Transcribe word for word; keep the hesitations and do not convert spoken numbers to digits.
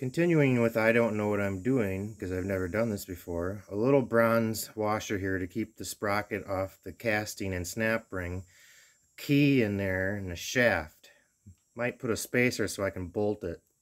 Continuing with I don't know what I'm doing, because I've never done this before, a little bronze washer here to keep the sprocket off the casting and snap ring, key in there, and a shaft. Might put a spacer so I can bolt it.